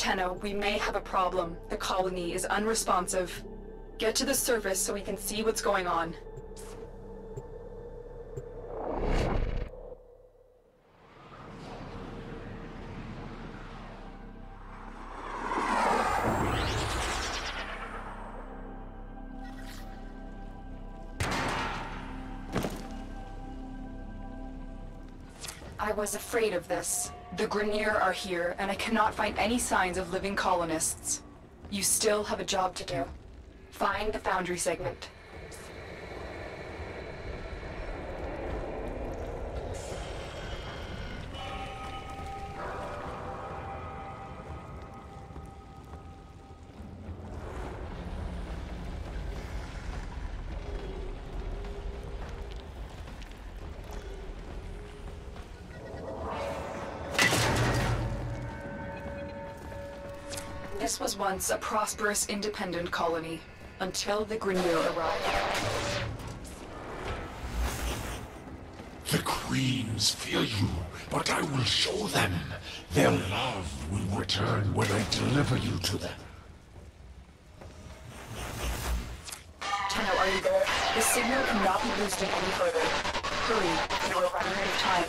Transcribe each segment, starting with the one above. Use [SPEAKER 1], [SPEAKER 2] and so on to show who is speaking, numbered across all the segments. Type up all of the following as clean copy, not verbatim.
[SPEAKER 1] Tenno, we may have a problem. The colony is unresponsive. Get to the surface so we can see what's going on. I was afraid of this. The Grineer are here, and I cannot find any signs of living colonists. You still have a job to do. Find the Foundry segment. This was once a prosperous, independent colony, until the Grineer arrived.
[SPEAKER 2] The Queens fear you, but I will show them. Their love will return when I deliver you to them.
[SPEAKER 1] Tenno, are you there? The signal cannot be boosted any further. Hurry, you are running out of time.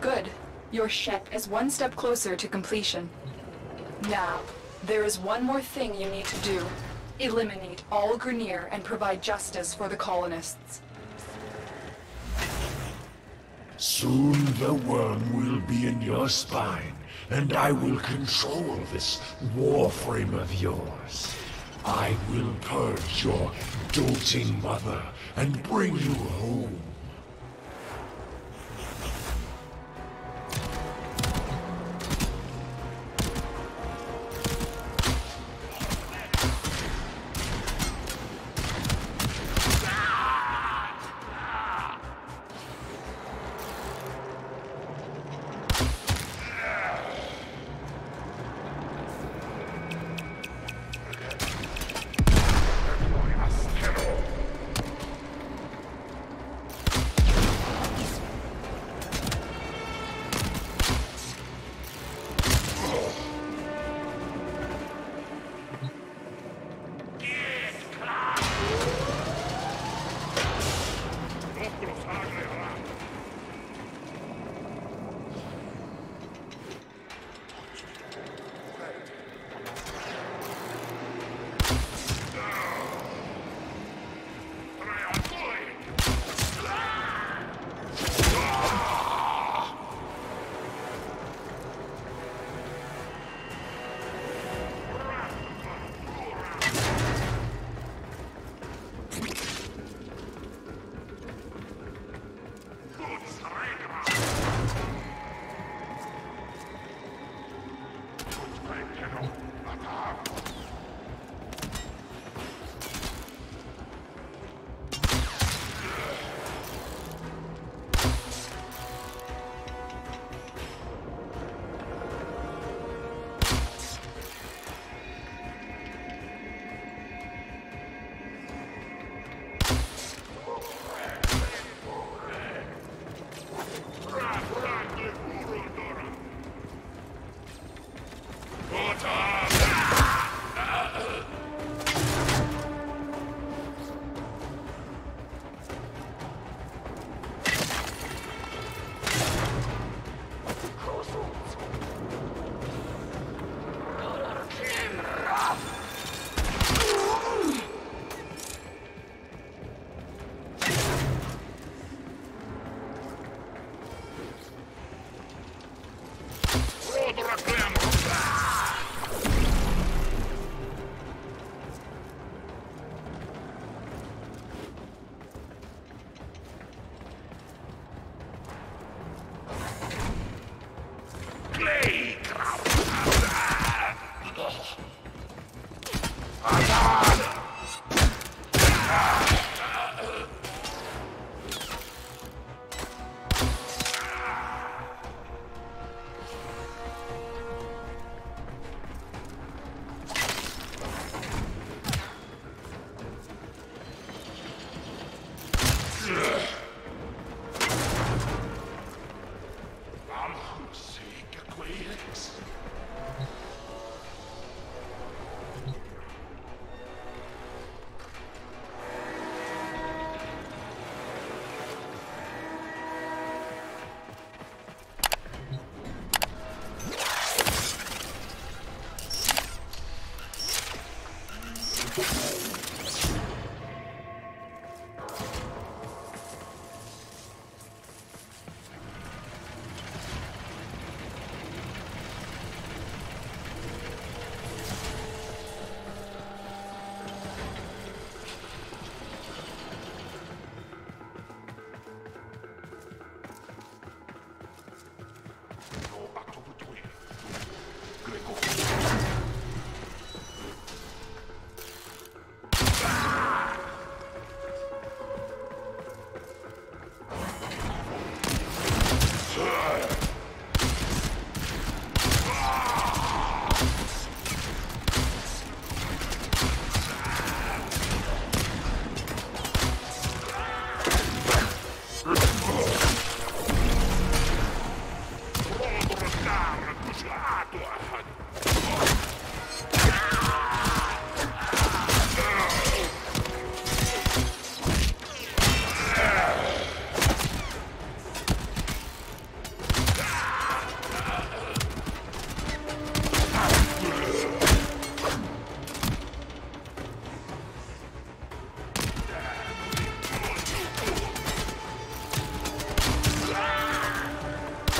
[SPEAKER 1] Good. Your ship is one step closer to completion. Now, there is one more thing you need to do. Eliminate all Grineer and provide justice for the colonists.
[SPEAKER 2] Soon the worm will be in your spine, and I will control this warframe of yours. I will purge your doting mother and bring you home.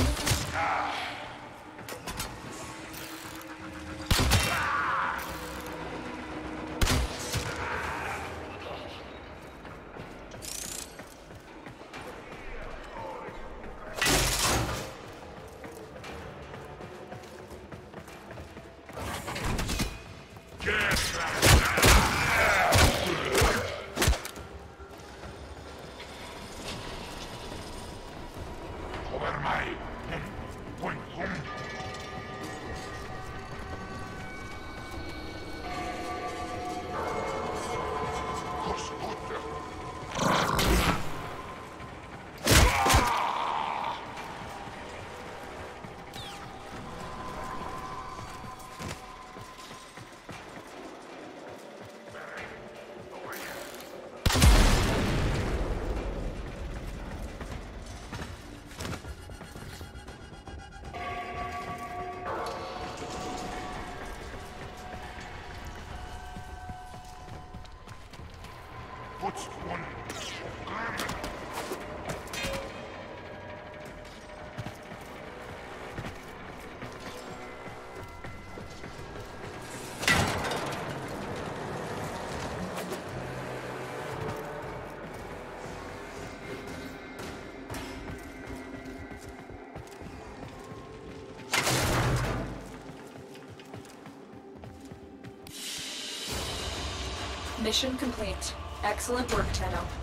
[SPEAKER 1] Mission complete. Excellent work, Tenno.